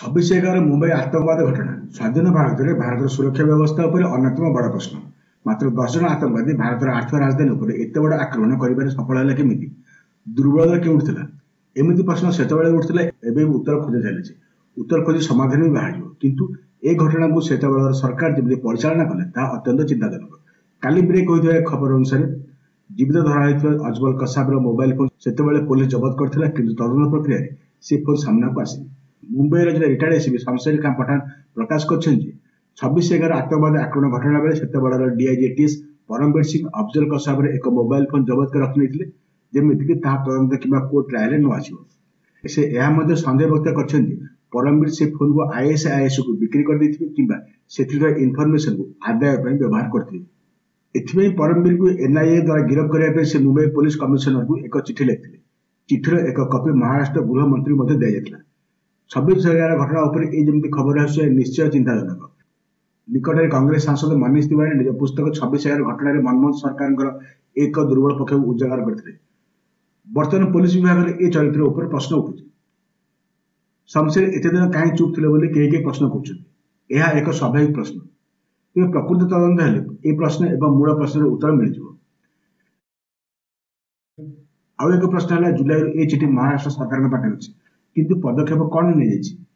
26/11 मुंबई आतंकवाद घटना स्वाधीन भारत में भारत सुरक्षा व्यवस्था पर अन्यतम बड़ प्रश्न। मात्र 10 जन आतंकवादी भारत आर्थिक राजधानी पर एत बड़ आक्रमण कर सफल है केमी दुर्बलता क्योंठि था एमती प्रश्न से उठता एवं उत्तर खोज चली उत्तर खोजी समाधान भी बाहर किंतु ए घटना को से सरकार जमी परिचालना कले अत्यंत चिंताजनक। काली ब्रेक होता खबर अनुसार जीवित धरा अजमल कसाबर मोबाइल फोन से पुलिस जबत करता किंतु तदंत प्रक्रिया से फोन सामना को आसनी। मुंबई रिटायर्ड एसीपी शमशेर खां पठान प्रकाश कर 26/11 आतंकवाद आक्रमण घटना बेले से डीआईजी परमवीर सिंह अफजल कसाबर एक मोबाइल फोन जबत कर रखी जमीक तदंत कि कोर्ट ट्रायल न आसो। से सन्देह व्यक्त कर परमवीर से फोन को आईएसआईएस को बिक्री कर इनफर्मेशन को आदाय व्यवहार करते। परमवीर को एनआईए द्वारा गिरफ्त करने से मुंबई पुलिस कमिशनर को एक चिठी लिखते। चिठिर एक कपि महाराष्ट्र गृह मंत्री दी जाता। 26/11 घटना जमी खबर आसुए निश्चय चिंताजनक। निकट में कांग्रेस सांसद मनीष तिवारी निज पुस्तक 26/11 घटना मनमोहन सरकार एक दुर्बल पक्ष को उजागर करते। बर्तमान पुलिस विभाग ए चरित्र उपर प्रश्न उठुଛି। शमशेर एत दिन कहीं चुप थे कई प्रश्न कर एक स्वाभाविक प्रश्न तेज प्रकृत तदंत हेले ये प्रश्न एवं मूल प्रश्न उत्तर मिल जाए। आउ एक प्रश्न है जुलाई ए चिठी महाराष्ट्र सरकार पाखे अच्छी किंतु पदक्षेप कौन नहीं